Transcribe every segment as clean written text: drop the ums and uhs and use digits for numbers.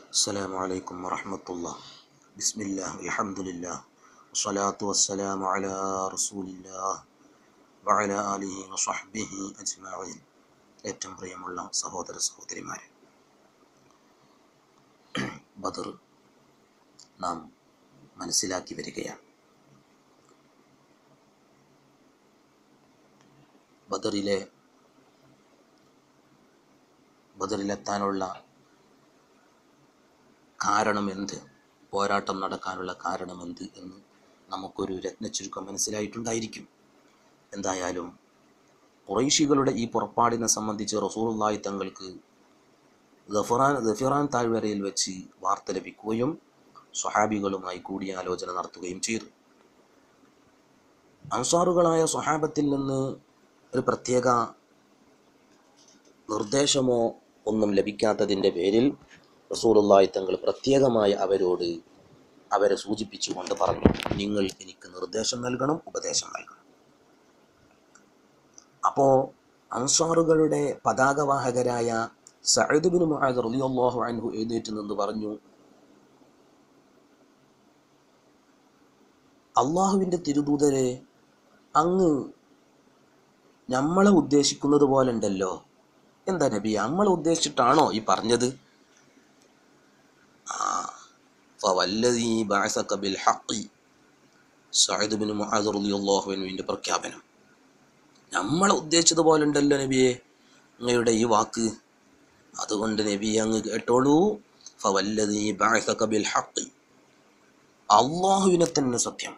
السلام عليكم ورحمة الله. بسم الله الحمد لله والصلاة والسلام على رسول الله وعلى آله وصحبه أجمعين. ഏറ്റവും പ്രിയമുള്ള സഹോദര സഹോദരിമാരെ, ബദർ നാം മനസ്സിലാക്കി വരികയാണ്. ബദറിലെത്താനുള്ള കാരണമെന്ത്, പോരാട്ടം നടക്കാനുള്ള കാരണമെന്ത് എന്ന് നമുക്കൊരു രത്നച്ചുരുക്കം മനസ്സിലായിട്ടുണ്ടായിരിക്കും. എന്തായാലും ഖുറൈശികളുടെ ഈ പുറപ്പാടിനെ സംബന്ധിച്ച് റസൂലുള്ളാഹി തങ്ങൾക്ക് ഗഫിറാൻ താഴ്വരയിൽ വെച്ച് വാർത്ത ലഭിക്കുകയും സ്വഹാബികളുമായി കൂടിയാലോചന നടത്തുകയും ചെയ്തു. അൻസാറുകളായ സ്വഹാബത്തിൽ നിന്ന് ഒരു പ്രത്യേക നിർദ്ദേശമോ ഒന്നും ലഭിക്കാത്തതിൻ്റെ പേരിൽ റസൂലുള്ളാഹി തങ്ങൾ പ്രത്യേകമായി അവരെ സൂചിപ്പിച്ചുകൊണ്ട് പറഞ്ഞു, നിങ്ങൾ എനിക്ക് നിർദ്ദേശം നൽകണം, ഉപദേശം നൽകണം. അപ്പോൾ അൻസാറുകളുടെ പതാകവാഹകരായ സഅദ് ബിൻ മുആദ് റളിയല്ലാഹു അൻഹു എഴുന്നേറ്റ് നിന്ന് പറഞ്ഞു, അള്ളാഹുവിൻ്റെ തിരുദൂതരെ, അങ്ങ് നമ്മളെ ഉദ്ദേശിക്കുന്നത് പോലെ ഉണ്ടല്ലോ. എന്താ നബി, നമ്മളെ ഉദ്ദേശിച്ചിട്ടാണോ ഈ പറഞ്ഞത്? ഫവല്ലദീ ബഅസക ബിൽ ഹഖ്, സഅദ് ബിൻ മുആദ് റളിയല്ലാഹു അൻഹുവിൻ്റെ പ്രഖ്യാപനം. നമ്മളെ ഉദ്ദേശിച്ചതുപോലെ ഉണ്ടല്ലോ നബിയെ അങ്ങയുടെ ഈ വാക്ക്. അതുകൊണ്ട് നബി അങ്ങ് കേട്ടോളൂ, ഫവല്ലദീ ബഅസക ബിൽ ഹഖ്, അല്ലാഹുവിനെ തന്നെ സത്യം,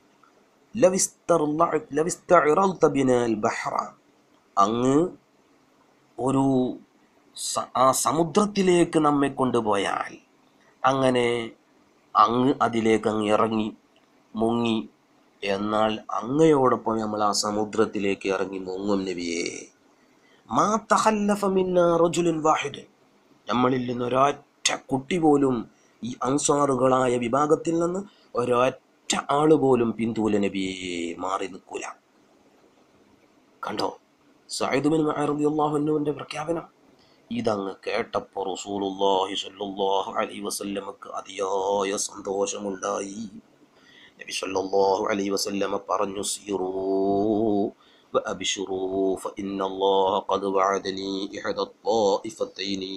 ലവിസ്തഅറൽത ബിനൽ ബഹ്റ, അങ്ങ് ഒരു സമുദ്രത്തിലേക്ക് നമ്മെ കൊണ്ടുപോയാൽ, അങ്ങനെ അങ്ങ് അതിലേക്ക് അങ്ങ് ഇറങ്ങി മുങ്ങി, എന്നാൽ അങ്ങയോടൊപ്പം നമ്മൾ ആ സമുദ്രത്തിലേക്ക് ഇറങ്ങി മുങ്ങും നബിയേ. മാ തഖല്ലഫ മിന്നാ റജുലുൻ വാഹിദ്, നമ്മളിൽ നിന്ന് ഒരൊറ്റ കുട്ടി പോലും, ഈ അൻസാറുകളായ വിഭാഗത്തിൽ നിന്ന് ഒരൊറ്റ ആള് പോലും പിന്തൂല നബിയെ, മാറി നിൽക്കൂല. കണ്ടോ സഅദ് ബിൻ മുആദ് റളിയല്ലാഹു അൻഹുവിൻ്റെ പ്രഖ്യാപനം. ഇതങ്ങ് കേട്ടപ്പോൾ റസൂലുള്ളാഹി സ്വല്ലല്ലാഹു അലൈഹി വസല്ലമക്ക് അതിയായ സന്തോഷമുണ്ടായി. നബി സ്വല്ലല്ലാഹു അലൈഹി വസല്ലമ പറഞ്ഞു, സീറൂ വഅബ്ശിറൂ ഫഇന്നല്ലാഹ ഖദ് വഅദനി ഇഹദ ത്വാഇഫതൈനി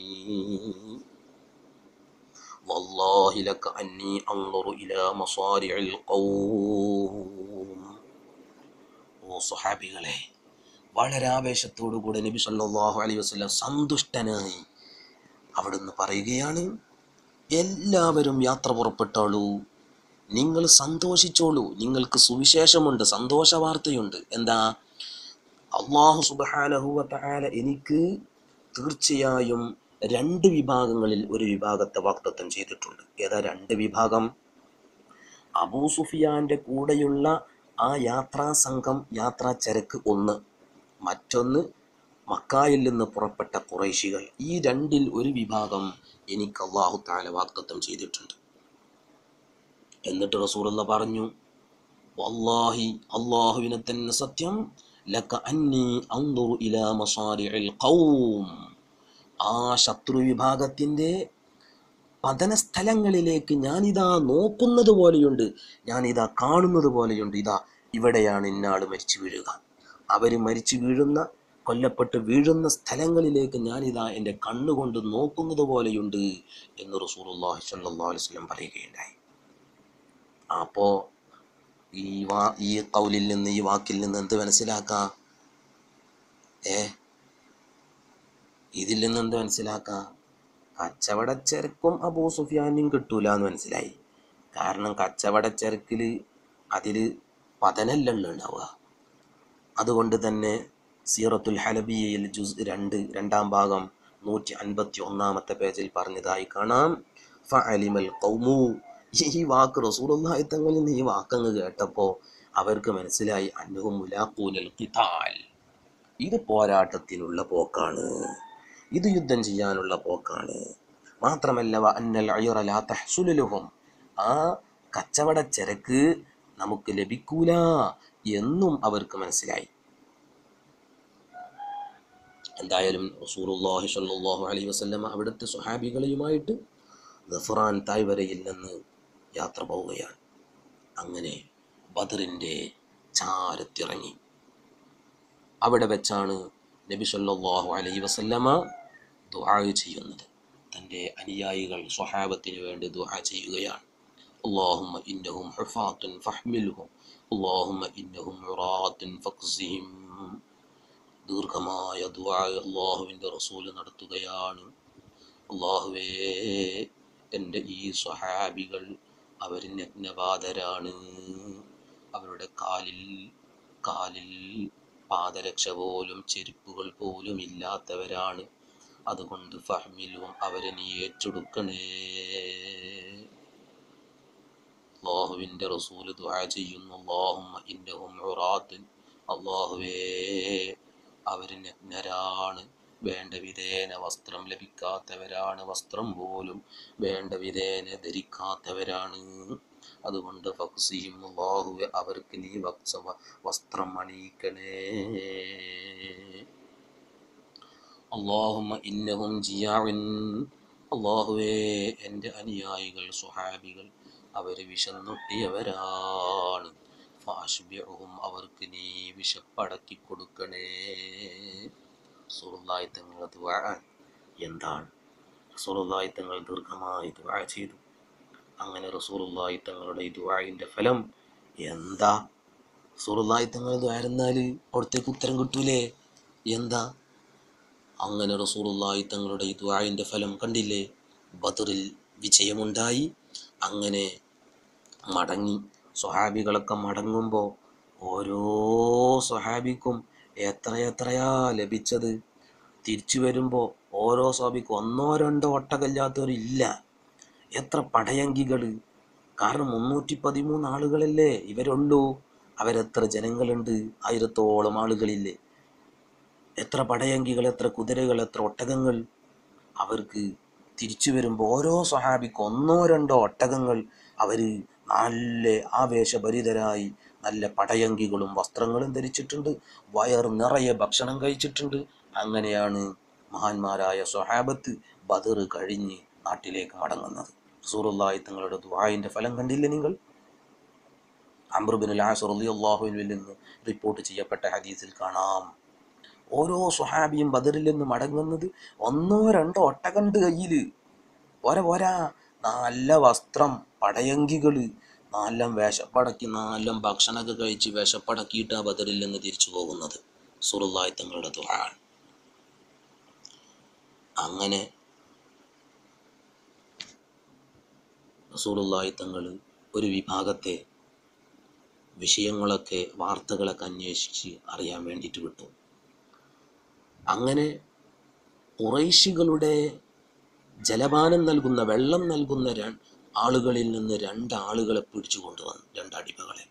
വല്ലാഹി ലക അന്നി അൻദുറു ഇലാ മസാരിഇൽ ഖൗം. ഓ സ്വഹാബികളെ, വളരെ ആവേശത്തോടുകൂടെ നബി സല്ലല്ലാഹു അലൈഹി വസല്ലം സന്തുഷ്ടനായി അവിടുന്ന് പറയുകയാണ്, എല്ലാവരും യാത്ര പുറപ്പെട്ടോളൂ, നിങ്ങൾ സന്തോഷിച്ചോളൂ, നിങ്ങൾക്ക് സുവിശേഷമുണ്ട്, സന്തോഷ വാർത്തയുണ്ട്. എന്താ? അല്ലാഹു സുബ്ഹാനഹു വ തആല എനിക്ക് തീർച്ചയായും രണ്ട് വിഭാഗങ്ങളിൽ ഒരു വിഭാഗത്തെ വാഗ്ദത്തം ചെയ്തിട്ടുണ്ട്. ഏതാ രണ്ട് വിഭാഗം? അബൂ സുഫിയാന്റെ കൂടെയുള്ള ആ യാത്രാ സംഘം, യാത്രാ ചരക്ക് ഒന്ന്, മറ്റൊന്ന് മക്കായിൽ നിന്ന് പുറപ്പെട്ട ഖുറൈശികൾ. ഈ രണ്ടിൽ ഒരു വിഭാഗം എനിക്ക് അല്ലാഹു തആല വാഗ്ദത്തം ചെയ്തിട്ടുണ്ട്. എന്നിട്ട് റസൂലുള്ളാഹി പറഞ്ഞു, വല്ലാഹി, അല്ലാഹുവിനെ തന്നെ സത്യം, ലക അന്നി അൻദുറു ഇലാ മസാരിഇൽ ഖൗം, ആ ശത്രു വിഭാഗത്തിൻ്റെ പതനസ്ഥലങ്ങളിലേക്ക് ഞാനിതാ നോക്കുന്നത് പോലെയുണ്ട്, ഞാനിതാ കാണുന്നത് പോലെയുണ്ട്. ഇതാ ഇവിടെയാണ് ഇന്നാള് മരിച്ചു വീഴുക, അവർ മരിച്ചു വീഴുന്ന, കൊല്ലപ്പെട്ട് വീഴുന്ന സ്ഥലങ്ങളിലേക്ക് ഞാനിതാ എൻ്റെ കണ്ണുകൊണ്ട് നോക്കുന്നത് പോലെയുണ്ട് എന്ന് റസൂലുള്ളാഹി സ്വല്ലല്ലാഹു അലൈഹി വസല്ലം പറയുകയുണ്ടായി. അപ്പോൾ ഈ ഖൗലിൽ നിന്ന്, ഈ വാക്കിൽ നിന്ന് എന്ത് മനസ്സിലാക്കാം? ഇതിൽ നിന്ന് എന്ത് മനസ്സിലാക്കാം? കച്ചവടച്ചരക്കും അബൂ സുഫിയാനും കിട്ടൂല എന്ന് മനസ്സിലായി. കാരണം കച്ചവടച്ചരക്കിൽ അതിൽ പതനല്ലല്ലോ ഉണ്ടാവുക. അതുകൊണ്ട് തന്നെ സീറത്തുൽ ഹലബിയയിൽ ജുസ് 2 രണ്ടാം ഭാഗം 151 പേജിൽ പറഞ്ഞതായി കാണാം, ഫഅലിമൽ ഖൗമു, ഈ വാക്ക് റസൂലുള്ളാഹി തങ്ങളിൽ നിന്ന് ഈ വാക്കങ്ങ് കേട്ടപ്പോൾ അവർക്ക് മനസ്സിലായി, അന്നഹും മുലാഖൂനൽ ഖിതാൽ, ഇത് പോരാട്ടത്തിനുള്ള പോക്കാണ്, ഇത് യുദ്ധം ചെയ്യാനുള്ള പോക്കാണ്. മാത്രമല്ല വ അന്നൽ അയ്റ ലാ തഹ്സുലു ലഹും, ആ കച്ചവടച്ചരക്ക് നമുക്ക് ലഭിക്കൂല എന്നും അവർക്ക് മനസ്സിലായി. എന്തായാലും റസൂലുള്ളാഹി സ്വല്ലല്ലാഹു അലൈഹി വസല്ലമ അവിടുത്തെ സ്വഹാബികളുമായിട്ട് ഗഫ്റാൻ താഴ്വരയിൽ നിന്ന് യാത്ര പോവുകയാണ്. അങ്ങനെ ബദറിൻ്റെ ചാരത്തിറങ്ങി. അവിടെ വെച്ചാണ് നബി സല്ലല്ലാഹു അലൈഹി വസല്ലമ ദുആ ചെയ്യുന്നത്. തൻ്റെ അനുയായികൾ സ്വഹാബത്തിന് വേണ്ടി ദുആ ചെയ്യുകയാണ്. അല്ലാഹുമ്മ ഇന്നഹും ഹുഫാത്തുൻ ഫഹ്മിൽഹും അല്ലാഹുമ്മ ഇന്നഹും ഉറാത്തുൻ ഫഖ്സിഹിം. ദീർഘമായ ദുആ അല്ലാഹുവിൻ്റെ റസൂൽ നടത്തുകയാണ്. അല്ലാഹുവേ, എൻ്റെ ഈ സ്വഹാബികൾ അവർ നഗ്നപാതരാണ്, അവരുടെ കാലിൽ പാദരക്ഷ പോലും ചെരുപ്പുകൾ പോലും ഇല്ലാത്തവരാണ്. അതുകൊണ്ട് ഫഹ്മിലും അവരെ നീ ഏറ്റെടുക്കണേ. അല്ലാഹുവിൻ്റെ റസൂൽ ദുആ ചെയ്യുന്നു, അല്ലാഹുമ്മ ഇന്നഹും ഉറാത്തുൻ, അല്ലാഹുവേ അവർ നഗ്നരാണ്, വേണ്ട വിധേന വസ്ത്രം ലഭിക്കാത്തവരാണ്, വസ്ത്രം പോലും വേണ്ട വിധേന ധരിക്കാത്തവരാണ്. അതുകൊണ്ട് ഫഖ്സിഹിം, അല്ലാഹുവേ അവർക്ക് നീ വസ്ത്രം അണിയിക്കണേ. അല്ലാഹുമ്മ ഇന്നഹും ജിയാഉൻ, അല്ലാഹുവേ എൻ്റെ അനുയായികൾ സ്വഹാബികൾ അവർ വിശന്നൊട്ടിയവരാണ്. ഫഅശ്ബിഉഹും, അവർക്ക് നീ വിശപ്പടക്കി കൊടുക്കണേ. റസൂലുള്ളാഹി തങ്ങളുടെ ദുആ എന്താണ്? റസൂലുള്ളാഹി തങ്ങൾ ദീർഘമായി ദുആ ചെയ്തു. അങ്ങനെ റസൂലുള്ളാഹി തങ്ങളുടെ ഈ ദുആഇൻ്റെ ഫലം എന്താ? റസൂലുള്ളാഹി തങ്ങൾ ദുആയിരുന്നാൽ അവിടത്തേക്ക് ഉത്തരം കിട്ടൂലേ? എന്താ? അങ്ങനെ റസൂലുള്ളാഹി തങ്ങളുടെ ഈ ദുആഇൻ്റെ ഫലം കണ്ടില്ലേ? ബദറിൽ വിജയമുണ്ടായി. അങ്ങനെ മടങ്ങി. സ്വഹാബികളൊക്കെ മടങ്ങുമ്പോൾ ഓരോ സ്വഹാബിക്കും എത്രയാ ലഭിച്ചത്. തിരിച്ചു വരുമ്പോൾ ഓരോ സ്വഹാബിക്കും 1-2 ഒട്ടകമില്ലാത്തവരില്ല. എത്ര പടയങ്കികൾ! കാരണം 313 ആളുകളല്ലേ ഇവരുള്ളൂ. അവരെത്ര ജനങ്ങളുണ്ട്? 1000ഓളം ആളുകളില്ലേ? എത്ര പടയങ്കികൾ, എത്ര കുതിരകൾ, എത്ര ഒട്ടകങ്ങൾ! അവർക്ക് തിരിച്ചു വരുമ്പോൾ ഓരോ സ്വഹാബിക്കും 1-2 ഒട്ടകങ്ങൾ. അവർ നല്ല ആവേശഭരിതരായി നല്ല പടയങ്കികളും വസ്ത്രങ്ങളും ധരിച്ചിട്ടുണ്ട്. വയർ നിറയെ ഭക്ഷണം കഴിച്ചിട്ടുണ്ട്. അങ്ങനെയാണ് മഹാന്മാരായ സ്വഹാബത്ത് ബദർ കഴിഞ്ഞ് നാട്ടിലേക്ക് മടങ്ങുന്നത്. റസൂലുള്ളാഹി തങ്ങളുടെ ദുആഇൻ്റെ ഫലം കണ്ടില്ലേ നിങ്ങൾ? അംർ ഇബ്നുൽ ആസ് റളിയല്ലാഹു അൻഹുവിൽ നിന്ന് റിപ്പോർട്ട് ചെയ്യപ്പെട്ട ഹദീസിൽ കാണാം, ഓരോ സ്വഹാബിയും ബദറിൽ നിന്ന് മടങ്ങുന്നത് 1-2 ഒട്ടകണ്ട് കയ്യിൽ. പോരാ, നല്ല വസ്ത്രം, പടയങ്കികൾ, നല്ല വിശപ്പടക്കി, നല്ല ഭക്ഷണമൊക്കെ കഴിച്ച് വിശപ്പടക്കിയിട്ടാണ് ബദറിൽ നിന്ന് തിരിച്ചു പോകുന്നത്. റസൂലുള്ളാഹി തങ്ങളുടെ ദുആ. അങ്ങനെ റസൂലുള്ളാഹി തങ്ങൾ ഒരു വിഭാഗത്തെ വിഷയങ്ങളൊക്കെ, വാർത്തകളൊക്കെ അന്വേഷിച്ച് അറിയാൻ വേണ്ടിയിട്ട് വിട്ടു. അങ്ങനെ ഖുറൈശികളുടെ ജലപാനം നൽകുന്ന, വെള്ളം നൽകുന്ന ആളുകളിൽ നിന്ന് 2 ആളുകളെ പിടിച്ചു കൊണ്ടുവന്നു. 2 അടിമകളെ.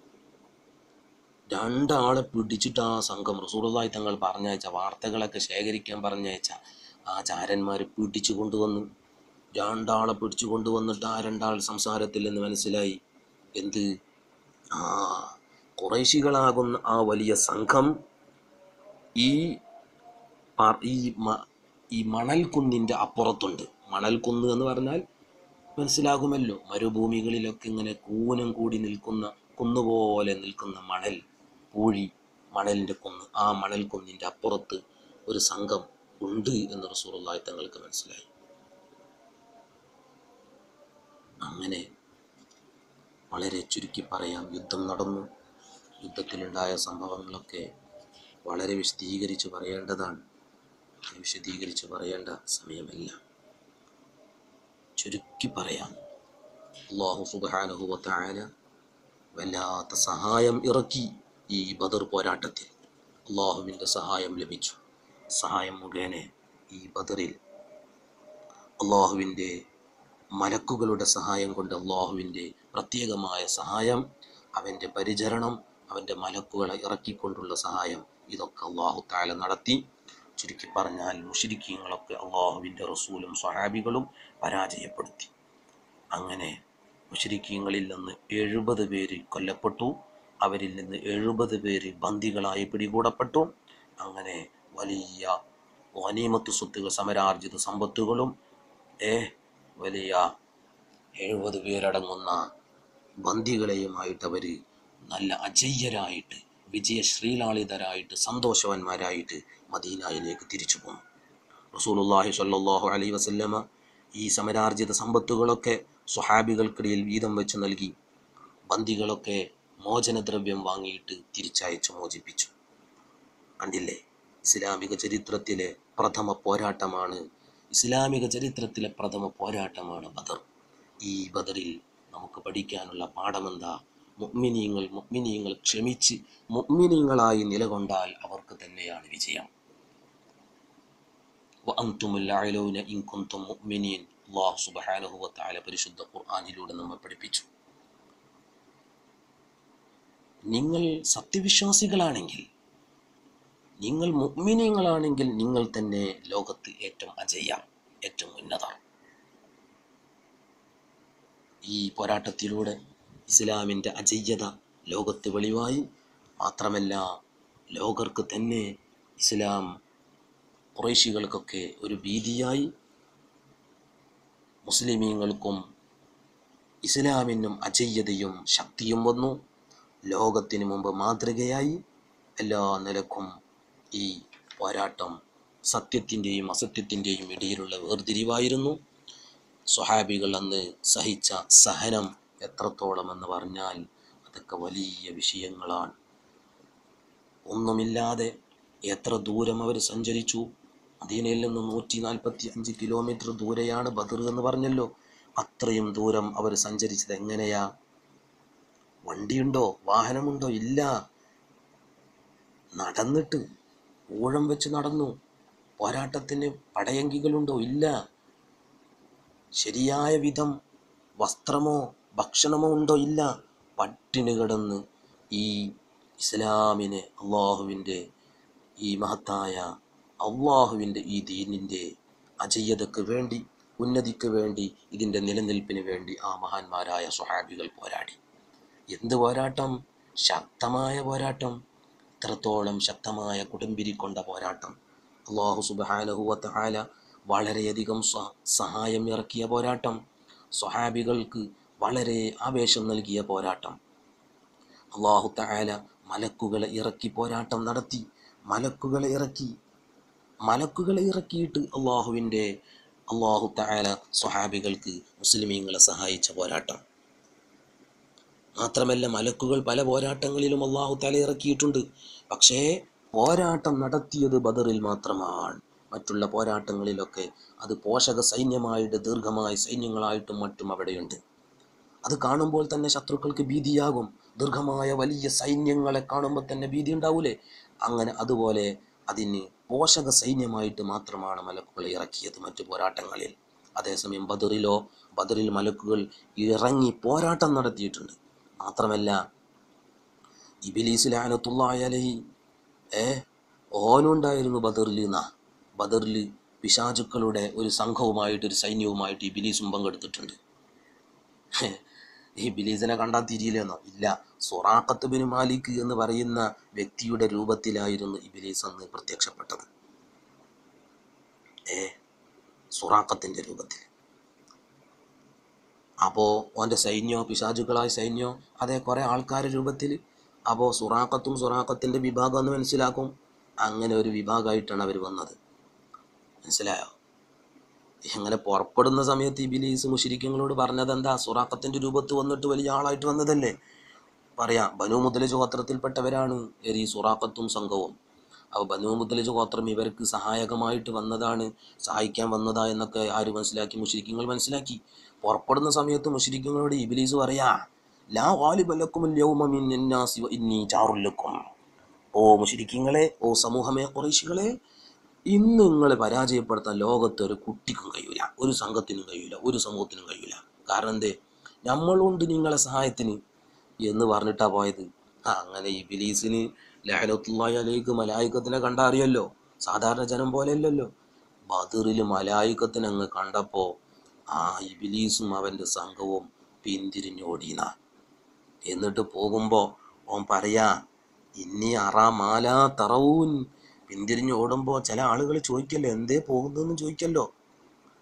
2 ആളെ പിടിച്ചിട്ട് ആ സംഘം റസൂലുള്ളാഹി തങ്ങൾ പറഞ്ഞയച്ച വാർത്തകളൊക്കെ ശേഖരിക്കാൻ പറഞ്ഞയച്ച ആ ചാരന്മാർ പിടിച്ചു കൊണ്ടുവന്നു. 2 ആളെ പിടിച്ചു കൊണ്ടുവന്നിട്ട് ആ 2 ആൾ സംസാരത്തിൽ നിന്ന് മനസ്സിലായി എന്ത്? ഖുറൈശികളാകുന്ന ആ വലിയ സംഘം ഈ മണൽക്കുന്നിൻ്റെ അപ്പുറത്തുണ്ട്. മണൽക്കുന്ന് എന്ന് പറഞ്ഞാൽ മനസ്സിലാകുമല്ലോ, മരുഭൂമികളിലൊക്കെ ഇങ്ങനെ കൂനം കൂടി നിൽക്കുന്ന, കുന്നുപോലെ നിൽക്കുന്ന പൂഴി മണലിൻ്റെ കുന്ന്. ആ മണൽക്കുന്നിൻ്റെ അപ്പുറത്ത് ഒരു സംഘം ഉണ്ട് എന്ന് റസൂലുള്ളാഹി തങ്ങൾക്ക് മനസ്സിലായി. അങ്ങനെ വളരെ ചുരുക്കി പറയാം, യുദ്ധം നടന്നു. യുദ്ധത്തിലുണ്ടായ സംഭവങ്ങളൊക്കെ വളരെ വിശദീകരിച്ച് പറയേണ്ടതാണ്. വിശദീകരിച്ച് പറയേണ്ട സമയമല്ല, ചുരുക്കി പറയാം. അല്ലാഹു സുബ്ഹാനഹു വ തആല വല്ലാത്ത സഹായം ഇറക്കി ഈ ബദർ പോരാട്ടത്തിൽ. അള്ളാഹുവിൻ്റെ സഹായം ലഭിച്ചു. സഹായം മുഖേന ഈ ബദറിൽ അള്ളാഹുവിൻ്റെ മലക്കുകളുടെ സഹായം കൊണ്ട്, അള്ളാഹുവിൻ്റെ പ്രത്യേകമായ സഹായം, അവൻ്റെ പരിചരണം, അവൻ്റെ മലക്കുകളെ ഇറക്കിക്കൊണ്ടുള്ള സഹായം, ഇതൊക്കെ അള്ളാഹു തആല നടത്തി. ചുരുക്കി പറഞ്ഞാൽ മുശ്രിക്കീങ്ങളൊക്കെ അള്ളാഹുവിൻ്റെ റസൂലും സ്വഹാബികളും പരാജയപ്പെടുത്തി. അങ്ങനെ മുശ്രിക്കീങ്ങളിൽ നിന്ന് 70 പേര് കൊല്ലപ്പെട്ടു. അവരിൽ നിന്ന് 70 പേര് ബന്ദികളായി പിടികൂടപ്പെട്ടു. അങ്ങനെ വലിയ ഗനീമത്ത് സ്വത്തുകൾ, സമരാർജിത സമ്പത്തുകളും വലിയ 70 പേരടങ്ങുന്ന ബന്ദികളെയുമായിട്ട് അവർ നല്ല അജയ്യരായിട്ട് വിജയശ്രീലാളിതരായിട്ട് സന്തോഷവാന്മാരായിട്ട് മദീനയിലേക്ക് തിരിച്ചു പോന്നു. റസൂലുള്ളാഹി സ്വല്ലല്ലാഹു അലൈഹി വസല്ലമ ഈ സമരാർജിത സമ്പത്തുകളൊക്കെ സ്വഹാബികൾക്കിടയിൽ വീതം വെച്ച് നൽകി. ബന്ദികളൊക്കെ മോചനദ്രവ്യം വാങ്ങിയിട്ട് തിരിച്ചയച്ചു മോചിപ്പിച്ചു. കണ്ടില്ലേ, ഇസ്ലാമിക ചരിത്രത്തിലെ പ്രഥമ പോരാട്ടമാണ് ബദർ. ഈ ബദറിൽ നമുക്ക് പഠിക്കാനുള്ള പാഠമെന്താ? മുഅ്മിനീങ്ങൾ ക്ഷമിച്ച് മുഅ്മിനീങ്ങളായി നിലകൊണ്ടാൽ അവർക്ക് തന്നെയാണ് വിജയം. വഅൻതുമുൽ അഅലൗന ഇൻ കുൻതും മുഅ്മിനീൻ. അല്ലാഹു സുബ്ഹാനഹു വ തആല പരിശുദ്ധ ഖുർആനിലൂടെ നമ്മെ പഠിപ്പിച്ചു. നിങ്ങൾ സത്യവിശ്വാസികളാണെങ്കിൽ, നിങ്ങൾ മുഅ്മിനീങ്ങളാണെങ്കിൽ നിങ്ങൾ തന്നെ ലോകത്ത് ഏറ്റവും അജയ്യ, ഏറ്റവും ഉന്നതർ. ഈ പോരാട്ടത്തിലൂടെ ഇസ്ലാമിൻ്റെ അജയ്യത ലോകത്ത് വെളിവായി. മാത്രമല്ല, ലോകർക്ക് തന്നെ ഇസ്ലാം ഖുറൈശികൾക്കൊക്കെ ഒരു ഭീതിയായി. മുസ്ലിമീങ്ങൾക്കും ഇസ്ലാമിനും അജയ്യതയും ശക്തിയും വന്നു. ലോകത്തിന് മുമ്പ് മാതൃകയായി. എല്ലാ നിലക്കും ഈ പോരാട്ടം സത്യത്തിൻ്റെയും അസത്യത്തിൻ്റെയും ഇടയിലുള്ള വേർതിരിവായിരുന്നു. സ്വഹാബികൾ അന്ന് സഹിച്ച സഹനം എത്രത്തോളം എന്ന് പറഞ്ഞാൽ അതൊക്കെ വലിയ വിഷയങ്ങളാണ്. ഒന്നുമില്ലാതെ എത്ര ദൂരം അവർ സഞ്ചരിച്ചു. മദീനയിൽ നിന്ന് 145 കിലോമീറ്റർ ദൂരെയാണ് ബദർ എന്ന് പറഞ്ഞല്ലോ. അത്രയും ദൂരം അവർ സഞ്ചരിച്ചത് എങ്ങനെയാ? വണ്ടിയുണ്ടോ? വാഹനമുണ്ടോ? ഇല്ല. നടന്നിട്ട് ഊഴം വെച്ച് നടന്നു. പോരാട്ടത്തിന് പടയങ്കികളുണ്ടോ? ഇല്ല. ശരിയായ വിധം വസ്ത്രമോ ഭക്ഷണമോ ഉണ്ടോ? ഇല്ല. പട്ടിണി കിടന്ന് ഈ ഇസ്ലാമിനെ, അള്ളാഹുവിൻ്റെ ഈ മഹത്തായ അള്ളാഹുവിൻ്റെ ഈ ദീനിൻ്റെ അജയ്യതയ്ക്ക് വേണ്ടി, ഉന്നതിക്ക് വേണ്ടി, ഇതിൻ്റെ നിലനിൽപ്പിന് വേണ്ടി ആ മഹാന്മാരായ സ്വഹാബികൾ പോരാടി. എന്ത് പോരാട്ടം! ശക്തമായ പോരാട്ടം. ഇത്രത്തോളം ശക്തമായ കൊടുമ്പിരിക്കൊണ്ട പോരാട്ടം. അല്ലാഹു സുബ്ഹാനഹു വ തആല വളരെയധികം സഹായം ഇറക്കിയ പോരാട്ടം. സ്വഹാബികൾക്ക് വളരെ ആവേശം നൽകിയ പോരാട്ടം. അല്ലാഹു തആല മലക്കുകളെ ഇറക്കി പോരാട്ടം നടത്തി. മലക്കുകളെ ഇറക്കിയിട്ട് അല്ലാഹു തആല സ്വഹാബികൾക്ക് മുസ്ലിമീങ്ങളെ സഹായിച്ച പോരാട്ടം. മാത്രമല്ല, മലക്കുകൾ പല പോരാട്ടങ്ങളിലും അല്ലാഹു തആല ഇറക്കിയിട്ടുണ്ട്. പക്ഷേ പോരാട്ടം നടത്തിയത് ബദറിൽ മാത്രമാണ്. മറ്റുള്ള പോരാട്ടങ്ങളിലൊക്കെ അത് പോഷക സൈന്യമായിട്ട് ദീർഘമായ സൈന്യങ്ങളായിട്ടും മറ്റും അവിടെയുണ്ട്. അത് കാണുമ്പോൾ തന്നെ ശത്രുക്കൾക്ക് ഭീതിയാകും. ദീർഘമായ വലിയ സൈന്യങ്ങളെ കാണുമ്പോൾ തന്നെ ഭീതി ഉണ്ടാവൂലേ? അങ്ങനെ അതുപോലെ അതിന് പോഷക സൈന്യമായിട്ട് മാത്രമാണ് മലക്കുകൾ ഇറക്കിയത് മറ്റു പോരാട്ടങ്ങളിൽ. അതേസമയം ബദറിൽ മലക്കുകൾ ഇറങ്ങി പോരാട്ടം നടത്തിയിട്ടുണ്ട്. മാത്രമല്ല, ഇബ്ലീസ് ലഅനത്തുല്ലാഹി അലൈഹി ഓനുണ്ടായിരുന്നു ബദറിൽ പിശാചുക്കളുടെ ഒരു സംഘവുമായിട്ട്, ഒരു സൈന്യവുമായിട്ട് ഇബ്ലീസും പങ്കെടുത്തിട്ടുണ്ട്. ഈ ഇബ്ലീസിനെ കണ്ടാൽ തിരിയില്ലെന്നോ? ഇല്ല. സുറാഖത്ത് ബിൻ മാലിക് എന്ന് പറയുന്ന വ്യക്തിയുടെ രൂപത്തിലായിരുന്നു ഇബ്ലീസ് അന്ന് പ്രത്യക്ഷപ്പെട്ടത്. സുറാഖത്തിൻ്റെ രൂപത്തിൽ. അപ്പോൾ ഓൻ്റെ സൈന്യമോ, പിശാചുക്കളായ സൈന്യമോ, അതേ കുറേ ആൾക്കാരുടെ രൂപത്തിൽ. അപ്പോൾ സുറാഖത്തിൻ്റെ വിഭാഗം എന്ന് മനസ്സിലാക്കും. അങ്ങനെ ഒരു വിഭാഗമായിട്ടാണ് അവർ വന്നത്. മനസ്സിലായോ? ഇങ്ങനെ പുറപ്പെടുന്ന സമയത്ത് ഇബ്ലീസ് മുശ്രിക്കുകളോട് പറഞ്ഞത് എന്താ? സുറാഖത്തിൻ്റെ രൂപത്ത് വന്നിട്ട് വലിയ ആളായിട്ട് വന്നതല്ലേ? പറയാം, ബനൂ മുദ്ലിജ് ഗോത്രത്തിൽപ്പെട്ടവരാണ് ഈ സുറാഖത്തും സംഘവും. അപ്പോൾ ബനൂ മുദ്ലിജ് ഗോത്രം ഇവർക്ക് സഹായകമായിട്ട് വന്നതാണ്, സഹായിക്കാൻ വന്നതാ എന്നൊക്കെ ആര് മനസ്സിലാക്കി? മുശ്രിക്കുകൾ മനസ്സിലാക്കി. പുറപ്പെടുന്ന സമയത്ത് മുശ്രിക്കുകളോട് ഇബ്ലീസ് പറയാ, ലാ ഗാലിബ ലക്കുമുൽ യൗമ മിനൻ നാസി വ ഇന്നി ജാറുൽ ലക്കും. ഓ മുശ്രിക്കുകളെ, ഓ സമൂഹമേ, ഖുറൈശികളെ, ഇന്ന് നിങ്ങളെ പരാജയപ്പെടുത്താൻ ലോകത്ത് ഒരു കുട്ടിക്കും കഴിയൂല, ഒരു സംഘത്തിനും കഴിയൂല, ഒരു സമൂഹത്തിനും കഴിയൂല. കാരണം എന്തേ? നമ്മളുണ്ട് നിങ്ങളെ സഹായത്തിന് എന്ന് പറഞ്ഞിട്ടാ പോയത്. അങ്ങനെ ഇബ്ലീസിന് ലഅനത്തുല്ലാഹി അലൈഹി മലായികത്തിനെ കണ്ടാ അറിയല്ലോ, സാധാരണ ജനം പോലെ അല്ലല്ലോ. ബദറിൽ മലായികത്തിനെ അങ്ങ് കണ്ടപ്പോൾ ആ ഇബ്ലീസും അവൻ്റെ സംഘവും പിന്തിരിഞ്ഞോടീന. എന്നിട്ട് പോകുമ്പോൾ ഓൻ പറയാ, ഇന്നി അറാ മാലാ തറവൂൻ. പിന്തിരിഞ്ഞ് ഓടുമ്പോൾ ചില ആളുകൾ ചോദിക്കല്ലോ, എന്തേ പോകുന്നതെന്ന് ചോദിക്കല്ലോ.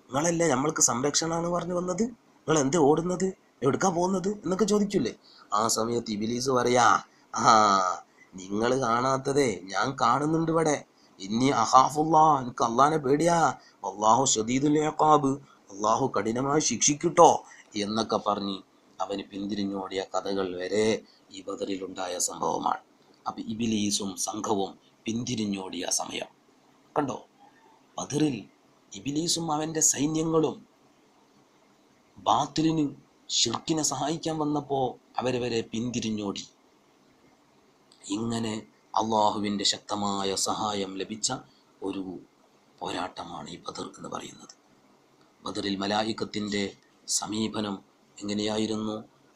നിങ്ങളല്ലേ നമ്മൾക്ക് സംരക്ഷണമാണ് പറഞ്ഞു വന്നത്, നിങ്ങൾ എന്ത് ഓടുന്നത്, എവിടുക്കാ പോകുന്നത് എന്നൊക്കെ ചോദിച്ചില്ലേ? ആ സമയത്ത് ഇബിലീസ് പറയാ, ആ നിങ്ങൾ കാണാത്തതേ ഞാൻ കാണുന്നുണ്ട് ഇവിടെ. ഇന്നി അഹാഫുല്ലാ, എനിക്ക് അള്ളാനെ പേടിയാ, അള്ളാഹു ശദീദുൽ ഇഖാബ്, അള്ളാഹു കഠിനമായി ശിക്ഷിക്കട്ടോ എന്നൊക്കെ പറഞ്ഞ് അവന് പിന്തിരിഞ്ഞോടിയ കഥകൾ വരെ ഈ ബദറിലുണ്ടായ സംഭവമാണ്. അപ്പൊ ഇബിലീസും സംഘവും പിന്തിരിഞ്ഞോടിയ സമയം കണ്ടോ? ബദറിൽ ഇബിലീസും അവൻ്റെ സൈന്യങ്ങളും ബാത്തിലിന് ശിർക്കിനെ സഹായിക്കാൻ വന്നപ്പോൾ അവരവരെ പിന്തിരിഞ്ഞോടി. ഇങ്ങനെ അള്ളാഹുവിൻ്റെ ശക്തമായ സഹായം ലഭിച്ച ഒരു പോരാട്ടമാണ് ഈ ബദർ എന്ന് പറയുന്നത്. ബദറിൽ മലായിക്കത്തിൻ്റെ സമീപനം എങ്ങനെയായിരുന്നു?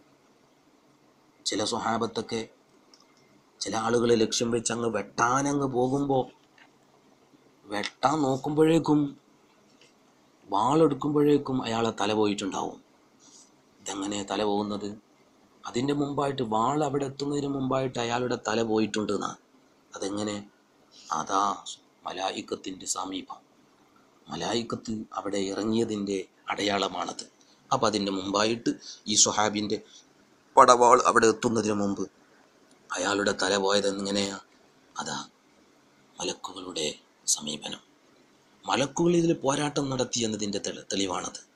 ചില സ്വഹാബത്തൊക്കെ ചില ആളുകളെ ലക്ഷ്യം വെച്ച് അങ്ങ് വെട്ടാനങ്ങ് പോകുമ്പോൾ, വെട്ടാൻ നോക്കുമ്പോഴേക്കും വാളെടുക്കുമ്പോഴേക്കും അയാളെ തല പോയിട്ടുണ്ടാവും. ഇതെങ്ങനെ തല പോകുന്നത്? അതിൻ്റെ മുമ്പായിട്ട്, വാൾ അവിടെ എത്തുന്നതിന് മുമ്പായിട്ട് അയാളുടെ തല പോയിട്ടുണ്ട് എന്നാ. അതെങ്ങനെ? അതാ മലായിക്കത്തിൻ്റെ സമീപം, മലായിക്കത്ത് അവിടെ ഇറങ്ങിയതിൻ്റെ അടയാളമാണത്. അപ്പം അതിൻ്റെ മുമ്പായിട്ട് ഈ സ്വഹാബിൻ്റെ പടവാൾ അവിടെ എത്തുന്നതിന് മുമ്പ് അയാളുടെ തല പോയത് എങ്ങനെയാ? അതാ മലക്കുകളുടെ സമീപനം. മലക്കുകൾ ഇതിൽ പോരാട്ടം നടത്തി എന്നതിൻ്റെ തെളിവാണത്.